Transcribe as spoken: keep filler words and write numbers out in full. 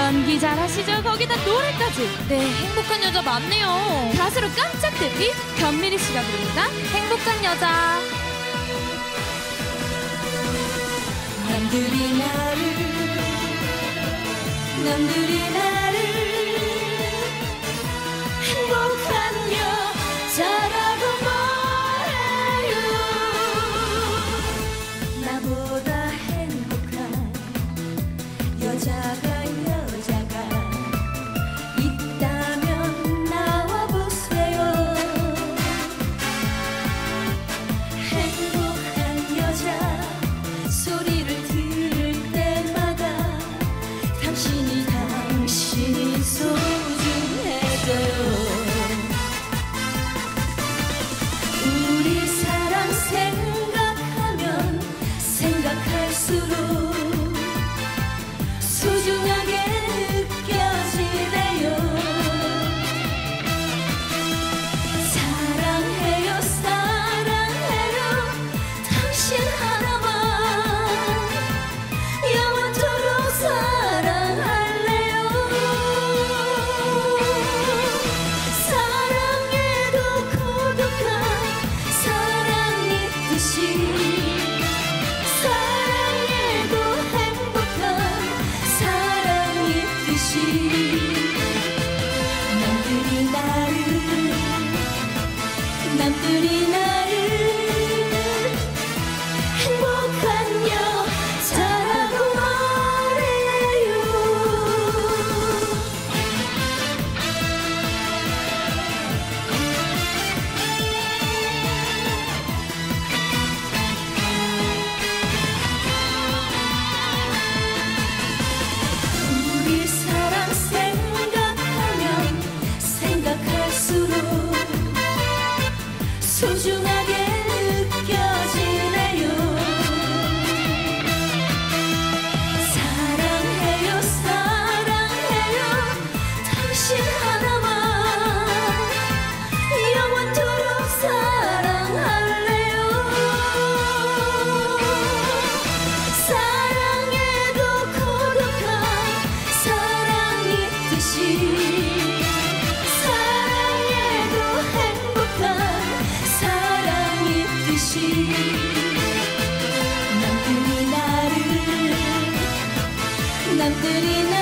연기 잘하시죠? 거기다 노래까지. 네, 행복한 여자 맞네요. 가수로 깜짝 데뷔 견미리 씨가 부릅니다. 행복한 여자. 남들이 나를 남들이 나를 행복한 여자라고 말해요. 나보다 행복한 여자가 여자가 있다면 나와보세요. 행복한 여자 소리를 들을 때마다 당신이 당신이 소중해져요. 우리 사랑 생각하면 생각할수록 소중하게 느껴지네요. 사랑해요 사랑해요 당신 하나만 영원토록 사랑할래요. 사랑해도 고독한 사랑 있듯이 사랑해도 행복한 사랑 있듯이 남들이 나를 남들이 나를 행복한 여자라고 말해요. 우리 사랑 생각하면 생각할수록 소중하게 느껴지네요. 사랑해요 사랑해요 당신 하나만 영원토록 사랑할래요. 사랑해도 고독한 사랑 있듯이 사랑해도 행복한 사랑 있듯이 남들이 나를 남들이 나를